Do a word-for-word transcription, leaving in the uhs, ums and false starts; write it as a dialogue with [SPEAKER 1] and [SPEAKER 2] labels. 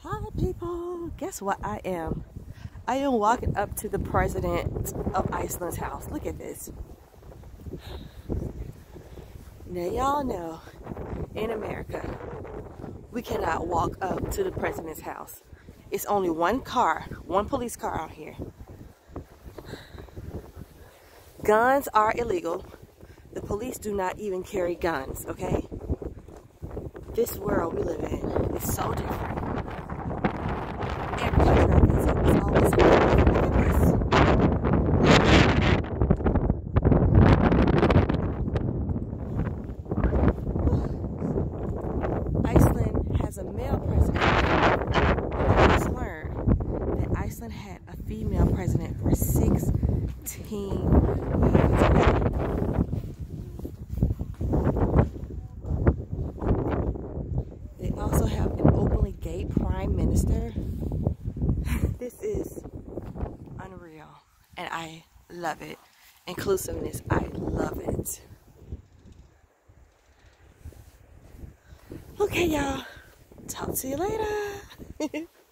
[SPEAKER 1] Hi people, guess what I am? I am walking up to the president of Iceland's house. Look at this. Now y'all know, in America, we cannot walk up to the president's house. It's only one car, one police car out here. Guns are illegal. The police do not even carry guns, okay? This world we live in is so different. Every place I visit is always something. Look at this. Iceland has a male president. I just learned that Iceland had a female president for sixteen years. They also have an openly gay prime minister. This is unreal, and I love it. Inclusiveness, I love it. Okay, y'all. Talk to you later.